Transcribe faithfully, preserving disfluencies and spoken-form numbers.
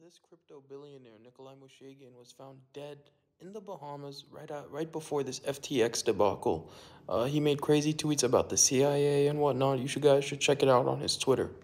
this crypto billionaire, Nikolai Mushegian, was found dead in the Bahamas right out, right before this F T X debacle. Uh, he made crazy tweets about the C I A and whatnot. You should guys should check it out on his Twitter.